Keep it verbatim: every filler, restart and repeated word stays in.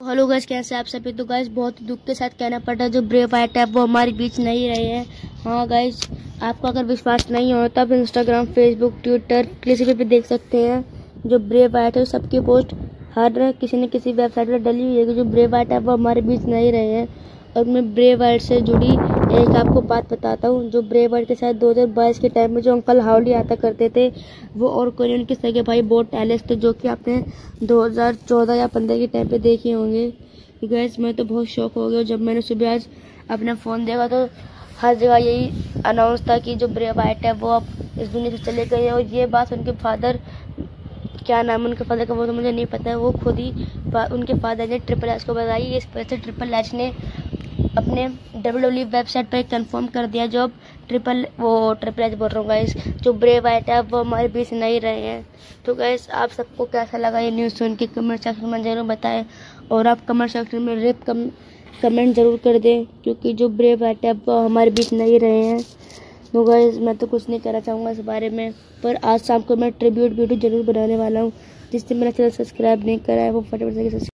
Hello guys, कैसे आप सभी। तो गाइस बहुत दुख के साथ कहना पड़ता है जो ब्रेव वाइट है वो हमारे बीच नहीं रहे हैं। हाँ गाइस, आपको अगर विश्वास नहीं हो तब इंस्टाग्राम, फेसबुक, ट्विटर किसी पे भी देख सकते हैं। जो ब्रेव वाइट है सबकी पोस्ट हर किसी न किसी वेबसाइट पर डली हुई है कि जो ब्रेव वाइट है वो हमारे बीच नहीं रहे हैं। और मैं ब्रेव वाइट से जुड़ी एक आपको बात बताता हूँ। जो ब्रेव वाइट के साथ दो हज़ार बाईस के टाइम में जो अंकल हाउली आता करते थे वो और कोई उनके सगे भाई बोट टैलेस थे, जो कि आपने दो हज़ार चौदह या पंद्रह के टाइम पे देखे होंगे। गैस मैं तो बहुत शौक हो गया जब मैंने सुबह आज अपना फ़ोन देखा तो हर जगह यही अनाउंस था कि जो ब्रेव वाइट है वो अब इस दुनिया से चले गए। और ये बात उनके फादर, क्या नाम है उनके फादर का वो तो मुझे नहीं पता है, वो खुद ही उनके फादर ने ट्रिपल एच को बताई। इस वजह से ट्रिपल एच ने अपने डब्ल्यू डब्ल्यू वेबसाइट पर कंफर्म कर दिया जो अब ट्रिपल वो ट्रिपल एच बोल रहा हूँ गाइस, जो ब्रेव वाइट है वो हमारे बीच नहीं रहे हैं। तो गाइस आप सबको कैसा लगा ये न्यूज़ सुन के कमेंट सेक्शन में जरूर बताएं। और आप कमेंट सेक्शन में रेप कम कमेंट जरूर कर दें, क्योंकि जो ब्रेव वाइट है वो हमारे बीच नहीं रहे हैं। तो गाइस मैं तो कुछ नहीं कहना चाहूँगा इस बारे में, पर आज शाम को मैं ट्रिब्यूट वीडियो जरूर बनाने वाला हूँ। जिससे मेरा चैनल सब्सक्राइब नहीं करा है वो फटाफट से